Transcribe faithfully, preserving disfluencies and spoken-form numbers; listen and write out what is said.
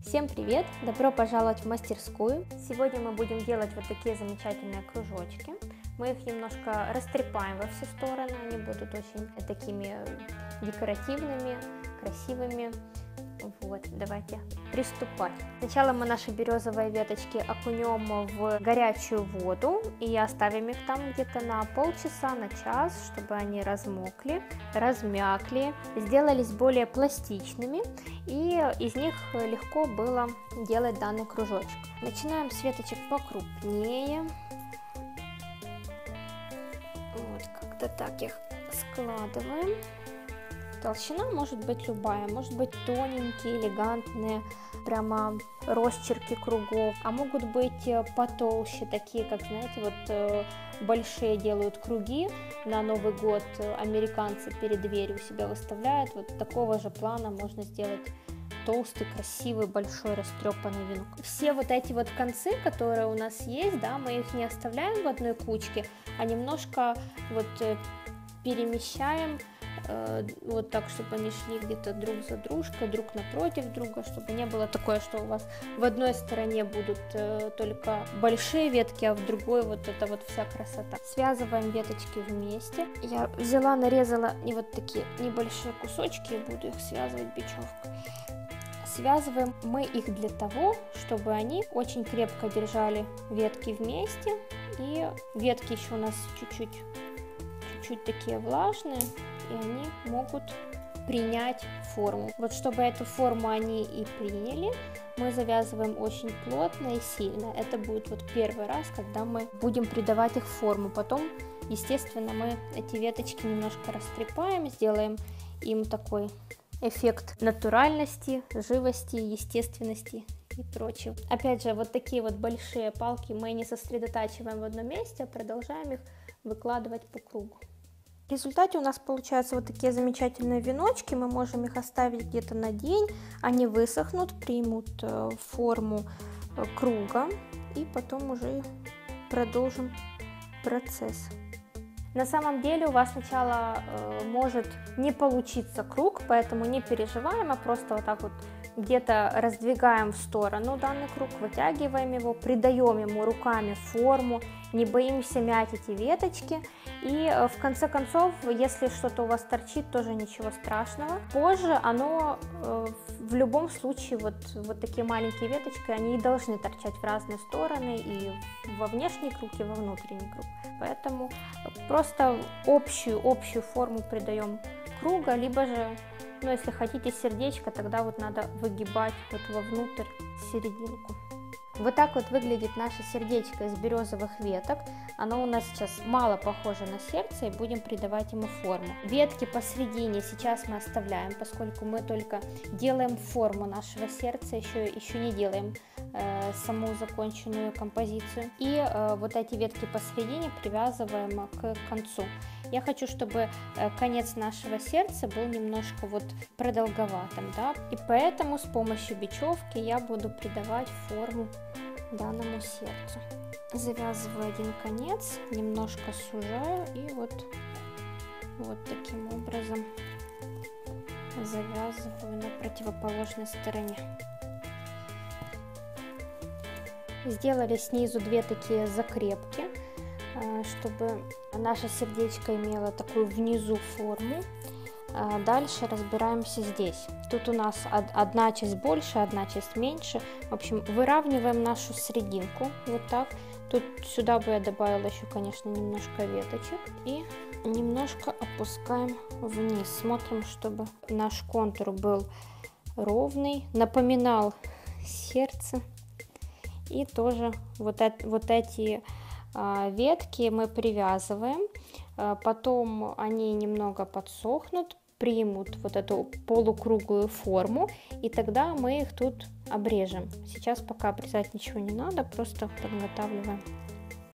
Всем привет! Добро пожаловать в мастерскую! Сегодня мы будем делать вот такие замечательные кружочки. Мы их немножко растрепаем во все стороны, они будут очень такими декоративными, красивыми. Вот, давайте приступать. Сначала мы наши березовые веточки окунем в горячую воду и оставим их там где-то на полчаса, на час, чтобы они размокли, размякли, сделались более пластичными, и из них легко было делать данный кружочек. Начинаем с веточек покрупнее. Вот, как-то так их складываем. Толщина может быть любая, может быть тоненькие, элегантные, прямо росчерки кругов, а могут быть потолще, такие, как, знаете, вот большие делают круги на Новый год, американцы перед дверью у себя выставляют, вот такого же плана можно сделать толстый, красивый, большой, растрепанный венок. Все вот эти вот концы, которые у нас есть, да, мы их не оставляем в одной кучке, а немножко вот перемещаем, вот так, чтобы они шли где-то друг за дружкой, друг напротив друга, чтобы не было такое, что у вас в одной стороне будут только большие ветки, а в другой вот это вот вся красота. Связываем веточки вместе. Я взяла, нарезала и вот такие небольшие кусочки, и буду их связывать бечевкой. Связываем мы их для того, чтобы они очень крепко держали ветки вместе, и ветки еще у нас чуть-чуть чуть-чуть такие влажные, и они могут принять форму. Вот чтобы эту форму они и приняли, мы завязываем очень плотно и сильно. Это будет вот первый раз, когда мы будем придавать их форму. Потом, естественно, мы эти веточки немножко растрепаем, сделаем им такой эффект натуральности, живости, естественности и прочего. Опять же, вот такие вот большие палки мы не сосредотачиваем в одном месте, а продолжаем их выкладывать по кругу. В результате у нас получаются вот такие замечательные веночки. Мы можем их оставить где-то на день, они высохнут, примут форму круга, и потом уже продолжим процесс. На самом деле у вас сначала э, может не получиться круг, поэтому не переживаем, а просто вот так вот где-то раздвигаем в сторону данный круг, вытягиваем его, придаем ему руками форму, не боимся мять эти веточки. И в конце концов, если что-то у вас торчит, тоже ничего страшного. Позже оно э, в любом случае, вот, вот такие маленькие веточки, они и должны торчать в разные стороны, и во внешний круг, и во внутренний круг. Поэтому просто общую, общую форму придаем круга, либо же, ну, если хотите сердечко, тогда вот надо выгибать вот вовнутрь серединку. Вот так вот выглядит наше сердечко из березовых веток. Оно у нас сейчас мало похоже на сердце, и будем придавать ему форму. Ветки посередине сейчас мы оставляем, поскольку мы только делаем форму нашего сердца, еще, еще не делаем э, саму законченную композицию. И э, вот эти ветки посередине привязываем к концу. Я хочу, чтобы конец нашего сердца был немножко вот продолговатым, да, и поэтому с помощью бечевки я буду придавать форму данному сердцу. Завязываю один конец, немножко сужаю и вот, вот таким образом завязываю на противоположной стороне. Сделали снизу две такие закрепки, чтобы наше сердечко имело такую внизу форму. Дальше разбираемся здесь. Тут у нас одна часть больше, одна часть меньше. В общем, выравниваем нашу серединку вот так. Тут сюда бы я добавила еще, конечно, немножко веточек. И немножко опускаем вниз. Смотрим, чтобы наш контур был ровный, напоминал сердце. И тоже вот, это, вот эти ветки мы привязываем, потом они немного подсохнут, примут вот эту полукруглую форму, и тогда мы их тут обрежем. Сейчас пока обрезать ничего не надо, просто подготавливаем